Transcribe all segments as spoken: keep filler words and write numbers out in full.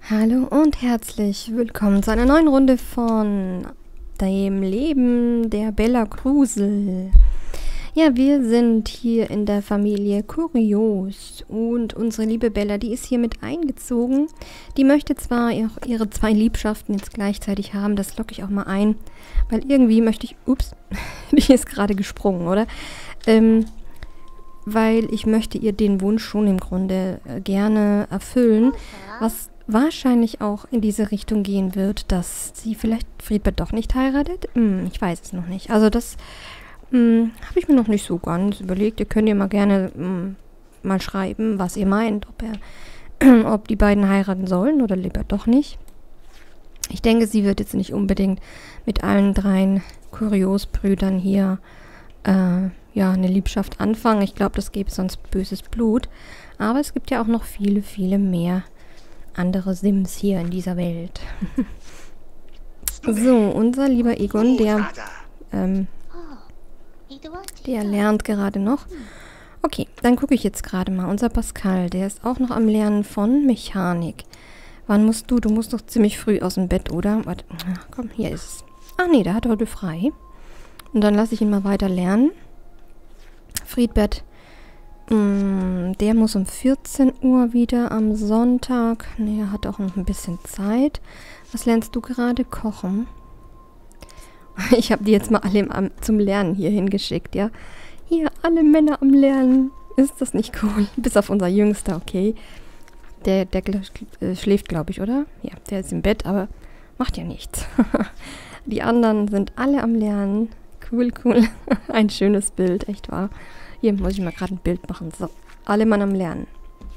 Hallo und herzlich willkommen zu einer neuen Runde von dem Leben der Bella Krusel. Ja, wir sind hier in der Familie Kurios und unsere liebe Bella, die ist hier mit eingezogen. Die möchte zwar auch ihre zwei Liebschaften jetzt gleichzeitig haben, das locke ich auch mal ein, weil irgendwie möchte ich, ups, die ist gerade gesprungen, oder? Ähm, weil ich möchte ihr den Wunsch schon im Grunde äh, gerne erfüllen, was wahrscheinlich auch in diese Richtung gehen wird, dass sie vielleicht Friedbert doch nicht heiratet. Hm, ich weiß es noch nicht. Also das hm, habe ich mir noch nicht so ganz überlegt. Ihr könnt ihr mal gerne hm, mal schreiben, was ihr meint, ob er, ob die beiden heiraten sollen oder lieber doch nicht. Ich denke, sie wird jetzt nicht unbedingt mit allen dreien Kurios-Brüdern hier äh, ja, eine Liebschaft anfangen. Ich glaube, das gäbe sonst böses Blut. Aber es gibt ja auch noch viele, viele mehr andere Sims hier in dieser Welt. So, unser lieber Egon, der, ähm, der lernt gerade noch. Okay, dann gucke ich jetzt gerade mal. Unser Pascal, der ist auch noch am Lernen von Mechanik. Wann musst du? Du musst doch ziemlich früh aus dem Bett, oder? Warte, komm, hier ist es. Ach nee, der hat heute frei. Und dann lasse ich ihn mal weiter lernen. Friedbert, der muss um vierzehn Uhr wieder am Sonntag. Ne, er hat auch noch ein bisschen Zeit. Was lernst du gerade? Kochen. Ich habe die jetzt mal alle am, zum Lernen hier hingeschickt, ja. Hier, alle Männer am Lernen. Ist das nicht cool? Bis auf unser Jüngster, okay. Der, der äh, schläft, glaube ich, oder? Ja, der ist im Bett, aber macht ja nichts. Die anderen sind alle am Lernen. Cool, cool. Ein schönes Bild, echt wahr. Hier muss ich mal gerade ein Bild machen. So, alle Mann am Lernen.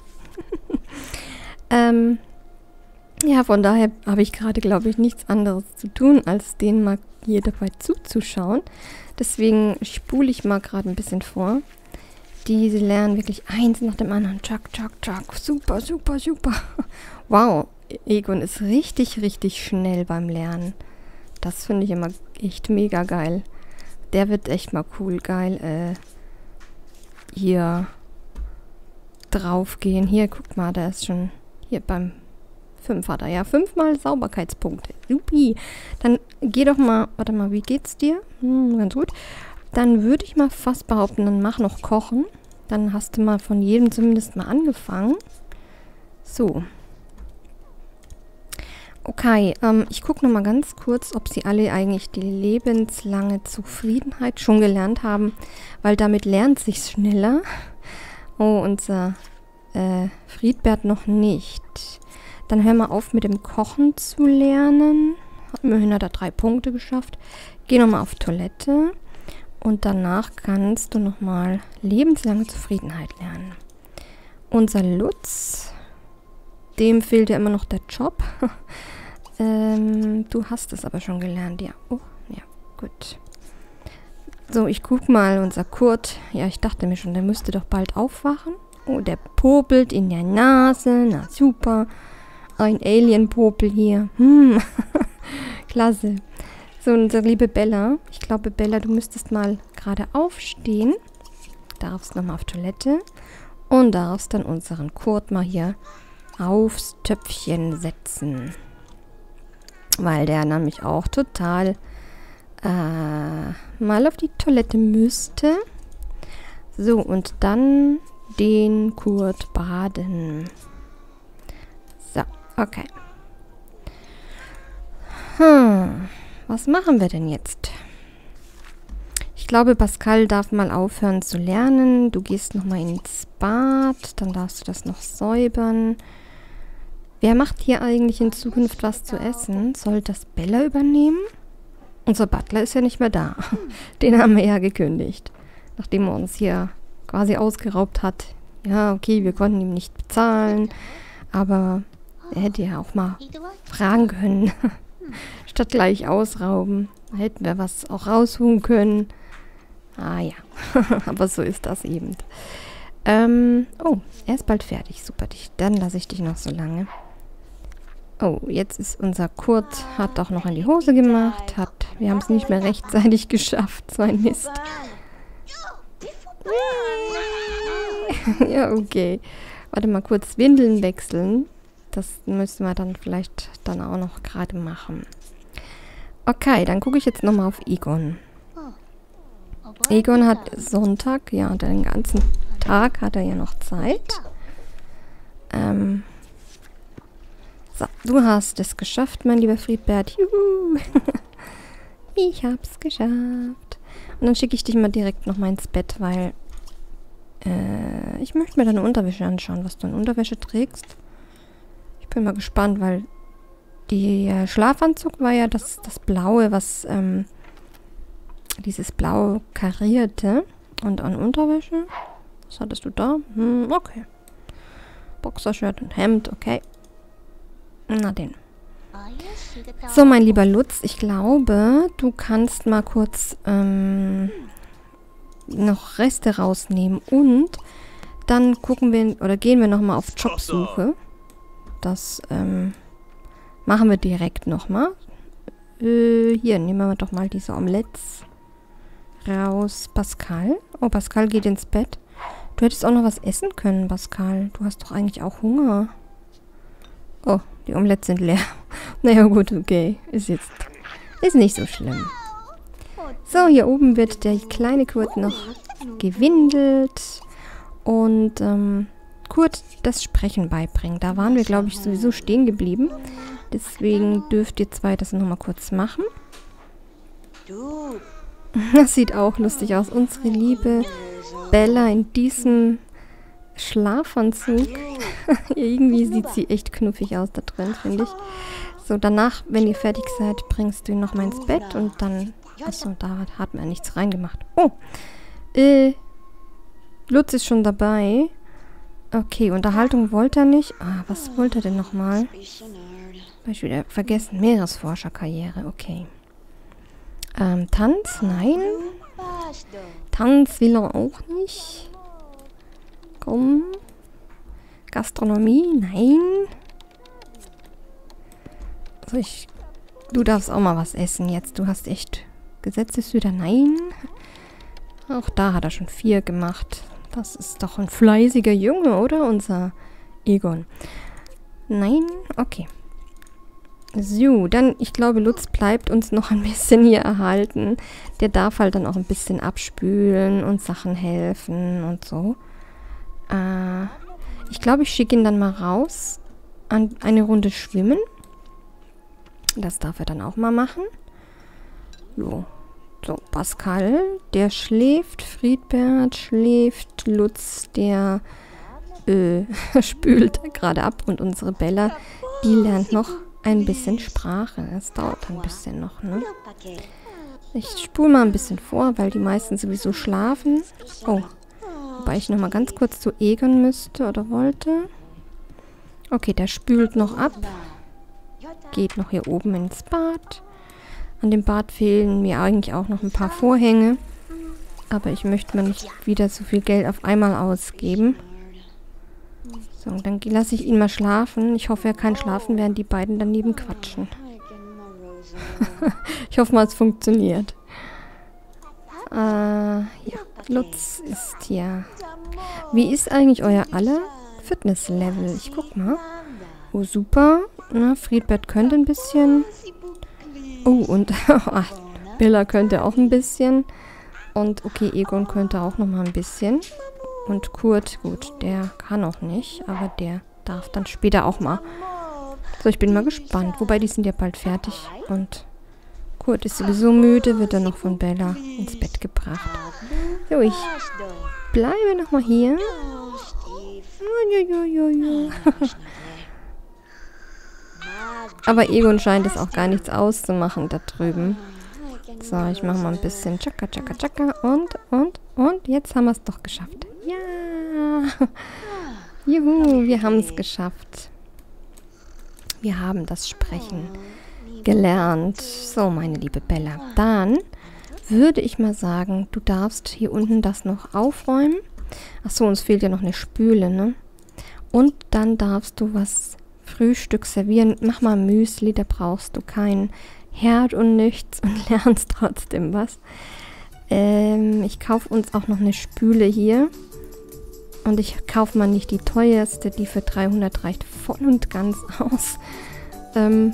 ähm, ja, von daher habe ich gerade, glaube ich, nichts anderes zu tun, als denen mal hier dabei zuzuschauen. Deswegen spule ich mal gerade ein bisschen vor. Diese lernen wirklich eins nach dem anderen. Tschak, tschak, tschak. Super, super, super. Wow, Egon ist richtig, richtig schnell beim Lernen. Das finde ich immer echt mega geil. Der wird echt mal cool, geil, äh, hier drauf gehen. Hier, guck mal, der ist schon hier beim fünf hat er. Ja, fünfmal Sauberkeitspunkte. Supi. Dann geh doch mal, warte mal, wie geht's dir? Hm, ganz gut. Dann würde ich mal fast behaupten, dann mach noch kochen. Dann hast du mal von jedem zumindest mal angefangen. So. Okay, ähm, ich gucke noch mal ganz kurz, ob sie alle eigentlich die lebenslange Zufriedenheit schon gelernt haben, weil damit lernt sich's schneller. Oh, unser äh, Friedbert noch nicht. Dann hör mal auf mit dem Kochen zu lernen. Immerhin hat er drei Punkte geschafft. Geh noch mal auf Toilette und danach kannst du noch mal lebenslange Zufriedenheit lernen. Unser Lutz, dem fehlt ja immer noch der Job. ähm, du hast es aber schon gelernt, ja. Oh, ja, gut. So, ich guck mal, unser Kurt. Ja, ich dachte mir schon, der müsste doch bald aufwachen. Oh, der popelt in der Nase. Na, super. Ein Alien-Popel hier. Hm, klasse. So, unsere liebe Bella. Ich glaube, Bella, du müsstest mal gerade aufstehen. Darfst nochmal auf Toilette. Und darfst dann unseren Kurt mal hier aufs Töpfchen setzen. Weil der nämlich auch total äh, mal auf die Toilette müsste. So, und dann den Kurt baden. So, okay. Hm, was machen wir denn jetzt? Ich glaube, Pascal darf mal aufhören zu lernen. Du gehst nochmal ins Bad, dann darfst du das noch säubern. Wer macht hier eigentlich in Zukunft was zu essen? Soll das Bella übernehmen? Unser Butler ist ja nicht mehr da. Den haben wir ja gekündigt. Nachdem er uns hier quasi ausgeraubt hat. Ja, okay, wir konnten ihm nicht bezahlen. Aber er hätte ja auch mal fragen können. Statt gleich ausrauben. Da hätten wir was auch rausholen können. Ah ja, aber so ist das eben. Ähm, oh, er ist bald fertig. Super, dich. Dann lasse ich dich noch so lange. Oh, jetzt ist unser Kurt, hat auch noch in die Hose gemacht. Hat, wir haben es nicht mehr rechtzeitig geschafft. So ein Mist. Ja, okay. Warte mal kurz, Windeln wechseln. Das müssen wir dann vielleicht dann auch noch gerade machen. Okay, dann gucke ich jetzt nochmal auf Egon. Egon hat Sonntag, ja, den ganzen Tag hat er ja noch Zeit. Ähm, so, du hast es geschafft, mein lieber Friedbert. Juhu! Ich hab's geschafft. Und dann schicke ich dich mal direkt noch mal ins Bett, weil äh, ich möchte mir deine Unterwäsche anschauen, was du in Unterwäsche trägst. Ich bin mal gespannt, weil der Schlafanzug war ja das, das Blaue, was ähm, dieses Blau karierte. Und an Unterwäsche, was hattest du da? Hm, okay. Boxershirt und Hemd, okay. Na den. So, mein lieber Lutz, ich glaube, du kannst mal kurz ähm, noch Reste rausnehmen und dann gucken wir, oder gehen wir nochmal auf Jobsuche. Das ähm, machen wir direkt nochmal. Äh, hier, nehmen wir doch mal diese Omelettes raus. Pascal. Oh, Pascal geht ins Bett. Du hättest auch noch was essen können, Pascal. Du hast doch eigentlich auch Hunger. Oh, die Omelettes sind leer. Naja, gut, okay. Ist jetzt... Ist nicht so schlimm. So, hier oben wird der kleine Kurt noch gewindelt. Und, ähm, Kurt das Sprechen beibringen. Da waren wir, glaube ich, sowieso stehen geblieben. Deswegen dürft ihr zwei das nochmal kurz machen. Das sieht auch lustig aus. Unsere liebe Bella in diesem Schlafanzug. Irgendwie sieht sie echt knuffig aus da drin, finde ich. So, danach, wenn ihr fertig seid, bringst du ihn nochmal ins Bett und dann... Achso, da hat man nichts reingemacht. Oh, äh, Lutz ist schon dabei. Okay, Unterhaltung wollte er nicht. Ah, was wollte er denn nochmal? Hab ich wieder vergessen. Meeresforscherkarriere, okay. Ähm, Tanz? Nein. Tanz will er auch nicht. Komm. Gastronomie? Nein. Also ich... Du darfst auch mal was essen jetzt. Du hast echt Gesetzeshüter? Nein. Auch da hat er schon vier gemacht. Das ist doch ein fleißiger Junge, oder? Unser Egon. Nein? Okay. So, dann, ich glaube, Lutz bleibt uns noch ein bisschen hier erhalten. Der darf halt dann auch ein bisschen abspülen und Sachen helfen und so. Äh, ich glaube, ich schicke ihn dann mal raus an eine Runde schwimmen. Das darf er dann auch mal machen. So. So, Pascal, der schläft. Friedbert schläft. Lutz, der äh, spült gerade ab. Und unsere Bella, die lernt noch ein bisschen Sprache. Es dauert ein bisschen noch, ne? Ich spule mal ein bisschen vor, weil die meisten sowieso schlafen. Oh, wobei ich noch mal ganz kurz zu Egon müsste oder wollte. Okay, der spült noch ab. Geht noch hier oben ins Bad. An dem Bad fehlen mir eigentlich auch noch ein paar Vorhänge. Aber ich möchte mir nicht wieder so viel Geld auf einmal ausgeben. So, dann lasse ich ihn mal schlafen. Ich hoffe, er kann schlafen, während die beiden daneben quatschen. Ich hoffe mal, es funktioniert. Äh, ja, Lutz ist hier. Wie ist eigentlich euer aller Fitnesslevel? Ich guck mal. Oh, super. Na, Friedbert könnte ein bisschen. Oh, und ach, Bella könnte auch ein bisschen. Und okay, Egon könnte auch noch mal ein bisschen. Und Kurt, gut, der kann auch nicht, aber der darf dann später auch mal. So, ich bin mal gespannt. Wobei, die sind ja bald fertig. Und Kurt ist sowieso müde, wird dann noch von Bella ins Bett gebracht. So, ich bleibe noch mal hier. Aber Egon scheint es auch gar nichts auszumachen da drüben. So, ich mache mal ein bisschen Chaka, Chaka, Chaka. Und, und, und. Jetzt haben wir es doch geschafft. Ja. Juhu, wir haben es geschafft. Wir haben das Sprechen gelernt. So, meine liebe Bella. Dann würde ich mal sagen, du darfst hier unten das noch aufräumen. Achso, uns fehlt ja noch eine Spüle, ne? Und dann darfst du was Frühstück servieren. Mach mal Müsli, da brauchst du keinen Herd und nichts und lernst trotzdem was. Ähm, ich kaufe uns auch noch eine Spüle hier. Und ich kaufe mal nicht die teuerste, die für dreihundert reicht voll und ganz aus. Ähm,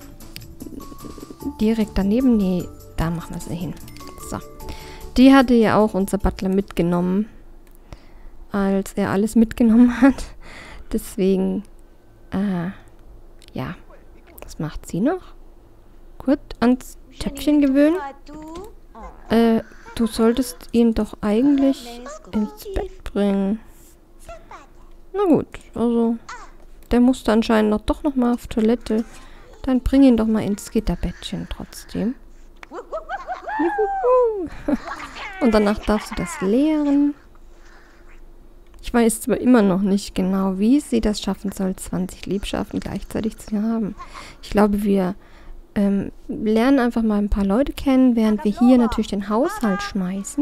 direkt daneben, nee, da machen wir sie hin. So. Die hatte ja auch unser Butler mitgenommen, als er alles mitgenommen hat. Deswegen, äh, ja. Was macht sie noch? Kurz ans Töpfchen gewöhnen. Äh, du solltest ihn doch eigentlich ins Bett bringen. Na gut, also, der musste anscheinend noch, doch noch mal auf Toilette. Dann bring ihn doch mal ins Gitterbettchen trotzdem. Juhu. Und danach darfst du das leeren. Ich weiß zwar immer noch nicht genau, wie sie das schaffen soll, zwanzig Liebschaften gleichzeitig zu haben. Ich glaube, wir ähm, lernen einfach mal ein paar Leute kennen, während wir hier natürlich den Haushalt schmeißen.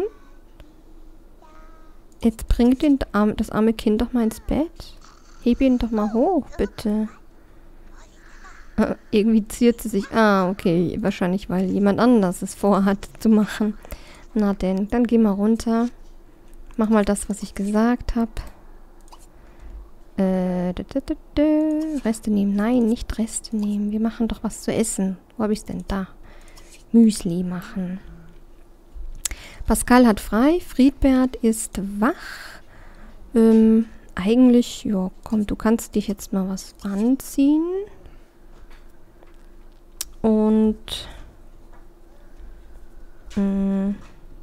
Jetzt bringt den, das arme Kind doch mal ins Bett. Heb ihn doch mal hoch, bitte. Äh, irgendwie ziert sie sich. Ah, okay. Wahrscheinlich, weil jemand anders es vorhat zu machen. Na denn, dann geh mal runter. Mach mal das, was ich gesagt habe. Äh, da, da, da, da. Reste nehmen. Nein, nicht Reste nehmen. Wir machen doch was zu essen. Wo habe ich es denn? Da. Müsli machen. Pascal hat frei. Friedbert ist wach. Ähm, eigentlich, ja, komm, du kannst dich jetzt mal was anziehen. Und mh,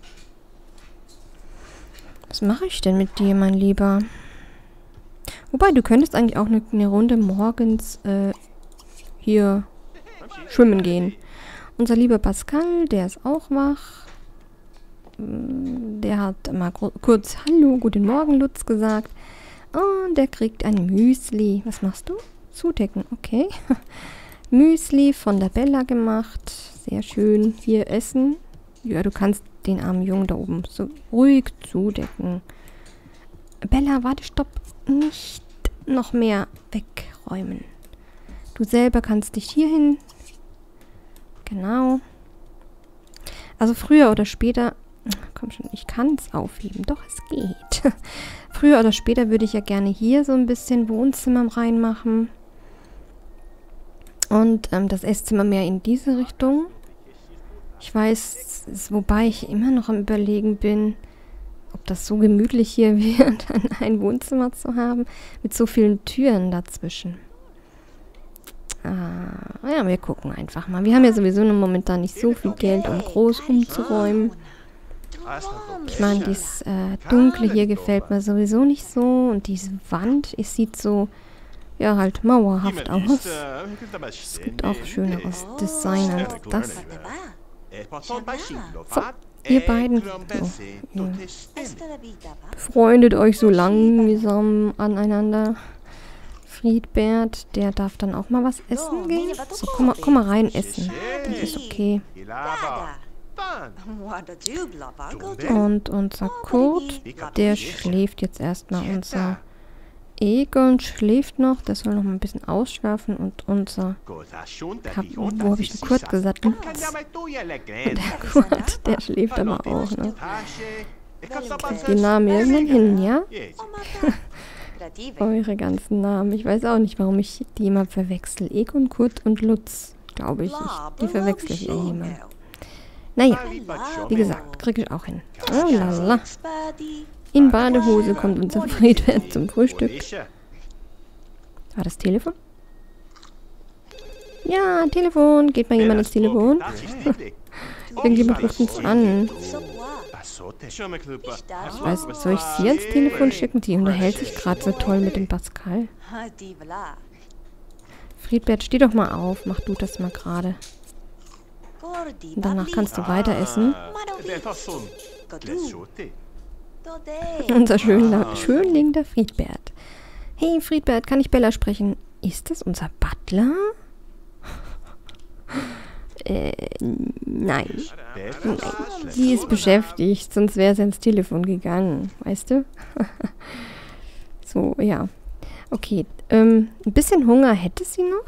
was mache ich denn mit dir, mein Lieber? Wobei, du könntest eigentlich auch eine, eine Runde morgens äh, hier schwimmen gehen. Unser lieber Pascal, der ist auch wach. Der hat mal kurz Hallo, guten Morgen, Lutz gesagt. Und der kriegt ein Müsli. Was machst du? Zudecken, okay. Müsli von der Bella gemacht. Sehr schön. Hier essen. Ja, du kannst den armen Jungen da oben so ruhig zudecken. Bella, warte, stopp. Nicht noch mehr wegräumen. Du selber kannst dich hierhin. Genau. Also früher oder später... Komm schon, ich kann es aufheben. Doch, es geht. Früher oder später würde ich ja gerne hier so ein bisschen Wohnzimmer reinmachen. Und ähm, das Esszimmer mehr in diese Richtung. Ich weiß, es, wobei ich immer noch am Überlegen bin, ob das so gemütlich hier wird, ein Wohnzimmer zu haben, mit so vielen Türen dazwischen. Ah, ja, wir gucken einfach mal. Wir haben ja sowieso momentan nicht so viel Geld, um groß umzuräumen. Ich meine, dieses äh, Dunkle hier gefällt mir sowieso nicht so. Und diese Wand, es sieht so, ja, halt mauerhaft aus. Es gibt auch schöneres Design als das. So, ihr beiden, oh, ihr befreundet euch so langsam aneinander. Friedbert, der darf dann auch mal was essen gehen. So, komm mal, komm mal rein essen. Das ist okay. Und unser Kurt, der schläft jetzt erstmal. Unser Egon schläft noch. Der soll noch mal ein bisschen ausschlafen. Und unser... Hab, wo habe ich den Kurt gesagt? Und der Kurt, der schläft aber auch, ne? Die Namen irgendwann hin, ja? Eure ganzen Namen. Ich weiß auch nicht, warum ich die immer verwechsel. Egon, Kurt und Lutz, glaube ich. ich. Die verwechsel ich immer. Naja, wie gesagt, kriege ich auch hin. Oh lala. In Badehose kommt unser Friedbert zum Frühstück. War das Telefon? Ja, Telefon. Geht mal jemand ins Telefon? Irgendjemand ruft uns an. Ich weiß, soll ich sie ans Telefon schicken? Die unterhält sich gerade so toll mit dem Pascal. Friedbert, steh doch mal auf. Mach du das mal gerade. Und danach kannst du weiter essen. Unser schöner, Schönling, der Friedbert. Hey Friedbert, kann ich Bella sprechen? Ist das unser Butler? äh, nein. Nein. Die ist beschäftigt, sonst wäre sie ins Telefon gegangen, weißt du? So, ja. Okay, ähm, ein bisschen Hunger hätte sie noch.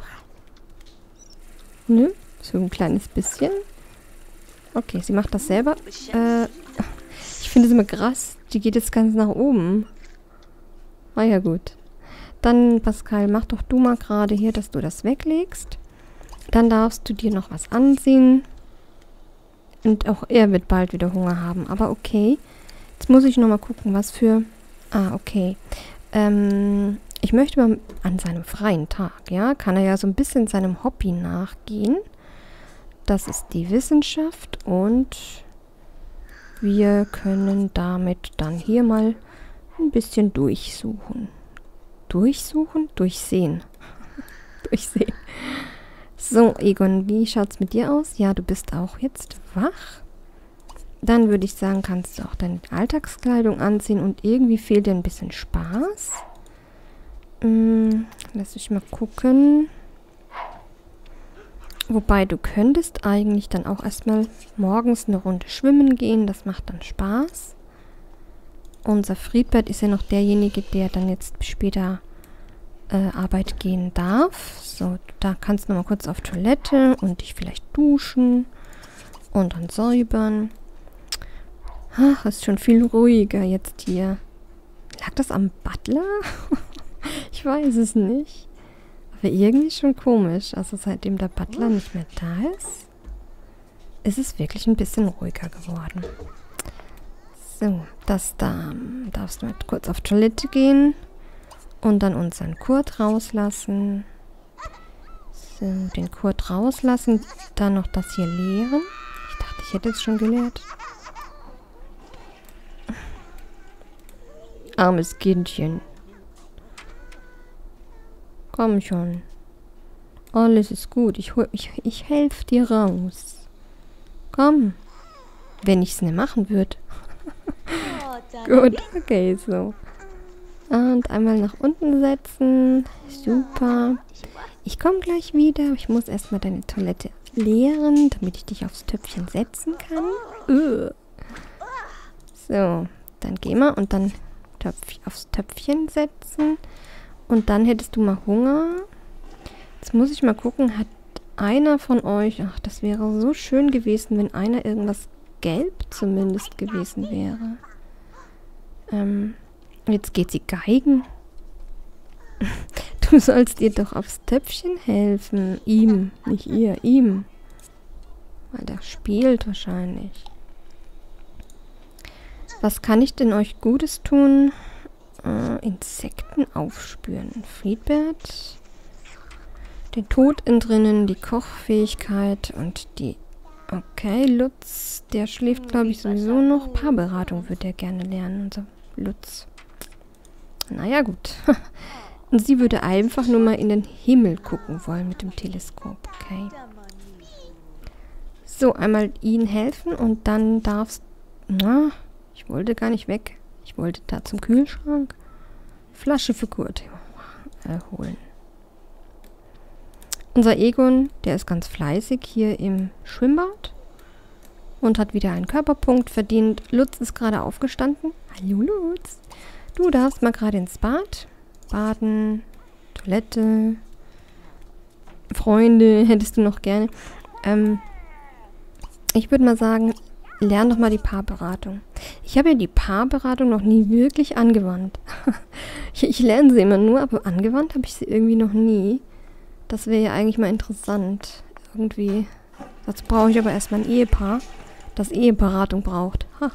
Nö, so ein kleines bisschen. Okay, sie macht das selber. Äh, ich finde es immer krass. Die geht jetzt ganz nach oben. Ah ja, gut. Dann, Pascal, mach doch du mal gerade hier, dass du das weglegst. Dann darfst du dir noch was anziehen. Und auch er wird bald wieder Hunger haben. Aber okay. Jetzt muss ich noch mal gucken, was für... Ah, okay. Ähm, ich möchte mal an seinem freien Tag, ja, kann er ja so ein bisschen seinem Hobby nachgehen. Das ist die Wissenschaft und wir können damit dann hier mal ein bisschen durchsuchen. Durchsuchen? Durchsehen. Durchsehen. So, Egon, wie schaut's mit dir aus? Ja, du bist auch jetzt wach. Dann würde ich sagen, kannst du auch deine Alltagskleidung anziehen und irgendwie fehlt dir ein bisschen Spaß. Hm, lass mich mal gucken. Wobei, du könntest eigentlich dann auch erstmal morgens eine Runde schwimmen gehen. Das macht dann Spaß. Unser Friedbert ist ja noch derjenige, der dann jetzt später äh, Arbeit gehen darf. So, da kannst du noch mal kurz auf Toilette und dich vielleicht duschen und dann säubern. Ach, ist schon viel ruhiger jetzt hier. Lag das am Butler? Ich weiß es nicht. Aber irgendwie schon komisch. Also seitdem der Butler nicht mehr da ist, ist es wirklich ein bisschen ruhiger geworden. So, das da. Darfst du mal kurz auf Toilette gehen. Und dann unseren Kurt rauslassen. So, den Kurt rauslassen. Dann noch das hier leeren. Ich dachte, ich hätte es schon geleert. Armes Kindchen. Komm schon. Alles ist gut. Ich, hol, ich, ich helfe dir raus. Komm. Wenn ich es nicht machen würde. Gut, okay, so. Und einmal nach unten setzen. Super. Ich komme gleich wieder. Ich muss erstmal deine Toilette leeren, damit ich dich aufs Töpfchen setzen kann. Uh. So, dann geh mal und dann Töpf, aufs Töpfchen setzen. Und dann hättest du mal Hunger. Jetzt muss ich mal gucken, hat einer von euch... Ach, das wäre so schön gewesen, wenn einer irgendwas gelb zumindest gewesen wäre. Ähm, jetzt geht sie geigen. Du sollst ihr doch aufs Töpfchen helfen. Ihm, nicht ihr, ihm. Weil der spielt wahrscheinlich. Was kann ich denn euch Gutes tun? Äh, Insekten aufspüren. Friedbert. Den Tod entrinnen, die Kochfähigkeit und die... Okay, Lutz, der schläft, glaube ich, sowieso noch. Paarberatung würde er gerne lernen, unser Lutz. Naja, gut. Und sie würde einfach nur mal in den Himmel gucken wollen mit dem Teleskop. Okay. So, einmal ihnen helfen und dann darfst... Na, ich wollte gar nicht weg. Ich wollte da zum Kühlschrank. Flasche für Kurt äh, holen. Unser Egon, der ist ganz fleißig hier im Schwimmbad und hat wieder einen Körperpunkt verdient. Lutz ist gerade aufgestanden. Hallo Lutz. Du darfst mal gerade ins Bad. Baden, Toilette, Freunde hättest du noch gerne. Ähm, ich würde mal sagen, lern doch mal die Paarberatung. Ich habe ja die Paarberatung noch nie wirklich angewandt. ich, ich lerne sie immer nur, aber angewandt habe ich sie irgendwie noch nie. Das wäre ja eigentlich mal interessant. Irgendwie. Dazu brauche ich aber erstmal ein Ehepaar, das Eheberatung braucht. Ha.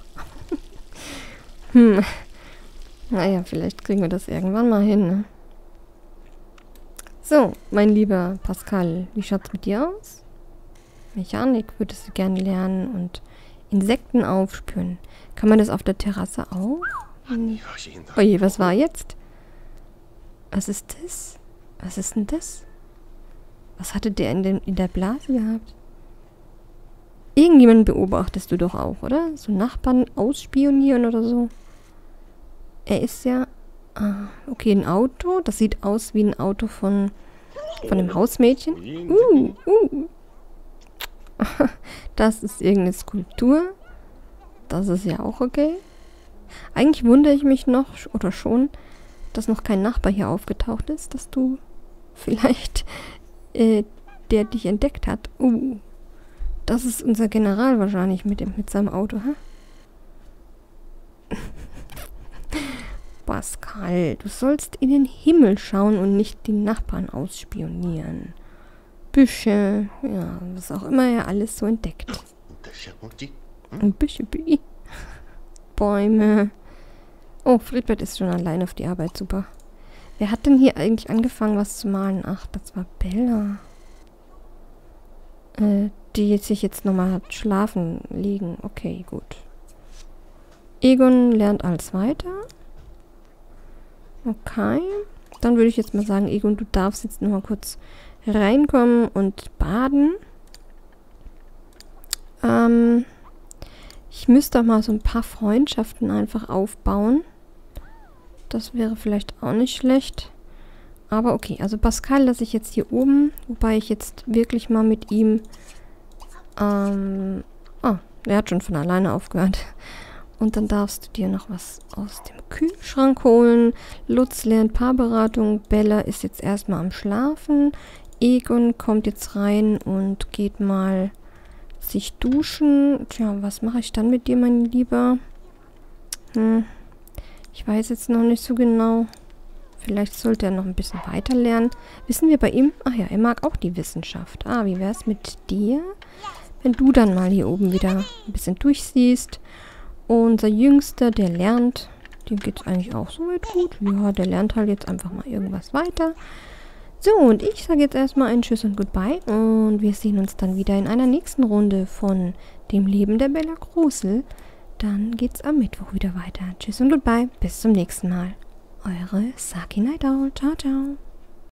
hm. Naja, vielleicht kriegen wir das irgendwann mal hin, ne? So, mein lieber Pascal, wie schaut's mit dir aus? Mechanik würdest du gerne lernen und Insekten aufspüren. Kann man das auf der Terrasse auch? Hm. Oje, was war jetzt? Was ist das? Was ist denn das? Was hatte der in, den, in der Blase gehabt? Irgendjemanden beobachtest du doch auch, oder? So Nachbarn ausspionieren oder so? Er ist ja... Ah, okay, ein Auto. Das sieht aus wie ein Auto von, von einem Hausmädchen. Uh, uh. Das ist irgendeine Skulptur. Das ist ja auch okay. Eigentlich wundere ich mich noch, oder schon, dass noch kein Nachbar hier aufgetaucht ist, dass du vielleicht... Äh, der dich entdeckt hat. Uh, das ist unser General wahrscheinlich mit, dem, mit seinem Auto, hä? Pascal, du sollst in den Himmel schauen und nicht die Nachbarn ausspionieren. Büsche, ja, was auch immer er alles so entdeckt. Ein Büsche, Bäume. Oh, Friedbert ist schon allein auf die Arbeit, super. Wer hat denn hier eigentlich angefangen, was zu malen? Ach, das war Bella. Äh, die sich jetzt nochmal hat schlafen liegen. Okay, gut. Egon lernt alles weiter. Okay. Dann würde ich jetzt mal sagen, Egon, du darfst jetzt nochmal kurz reinkommen und baden. Ähm, ich müsste auch mal so ein paar Freundschaften einfach aufbauen. Das wäre vielleicht auch nicht schlecht. Aber okay, also Pascal lasse ich jetzt hier oben, wobei ich jetzt wirklich mal mit ihm... Ähm, oh, er hat schon von alleine aufgehört. Und dann darfst du dir noch was aus dem Kühlschrank holen. Lutz lernt Paarberatung. Bella ist jetzt erstmal am Schlafen. Egon kommt jetzt rein und geht mal sich duschen. Tja, was mache ich dann mit dir, mein Lieber? Hm, ich weiß jetzt noch nicht so genau. Vielleicht sollte er noch ein bisschen weiter lernen. Wissen wir bei ihm? Ach ja, er mag auch die Wissenschaft. Ah, wie wäre es mit dir? Wenn du dann mal hier oben wieder ein bisschen durchsiehst. Unser Jüngster, der lernt, dem geht es eigentlich auch soweit gut. Ja, der lernt halt jetzt einfach mal irgendwas weiter. So, und ich sage jetzt erstmal ein Tschüss und Goodbye. Und wir sehen uns dann wieder in einer nächsten Runde von dem Leben der Bella Grusel. Dann geht's am Mittwoch wieder weiter. Tschüss und Goodbye. Bis zum nächsten Mal. Eure Saki Night Owl. Ciao, ciao.